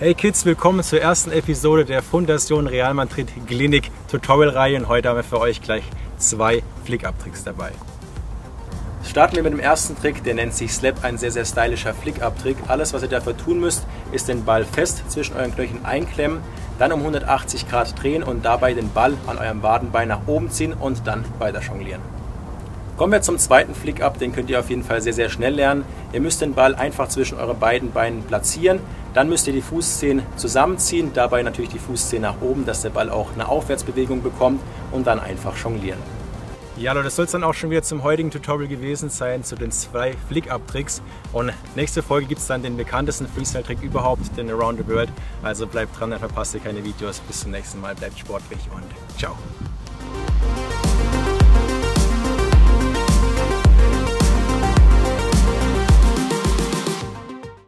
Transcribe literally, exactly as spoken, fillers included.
Hey Kids, willkommen zur ersten Episode der Fundation Real Madrid Clinic Tutorial Reihe und heute haben wir für euch gleich zwei Flick-Up-Tricks dabei. Starten wir mit dem ersten Trick, der nennt sich Slap, ein sehr sehr stylischer Flick-Up-Trick. Alles was ihr dafür tun müsst, ist den Ball fest zwischen euren Knöcheln einklemmen, dann um hundertachtzig Grad drehen und dabei den Ball an eurem Wadenbein nach oben ziehen und dann weiter jonglieren. Kommen wir zum zweiten Flick-Up, den könnt ihr auf jeden Fall sehr sehr schnell lernen. Ihr müsst den Ball einfach zwischen eure beiden Beinen platzieren, dann müsst ihr die Fußzehen zusammenziehen, dabei natürlich die Fußzehen nach oben, dass der Ball auch eine Aufwärtsbewegung bekommt und dann einfach jonglieren. Ja Leute, das soll es dann auch schon wieder zum heutigen Tutorial gewesen sein, zu den zwei Flick-Up-Tricks. Und nächste Folge gibt es dann den bekanntesten Freestyle-Trick überhaupt, den Around the World. Also bleibt dran, dann verpasst ihr keine Videos. Bis zum nächsten Mal, bleibt sportlich und ciao.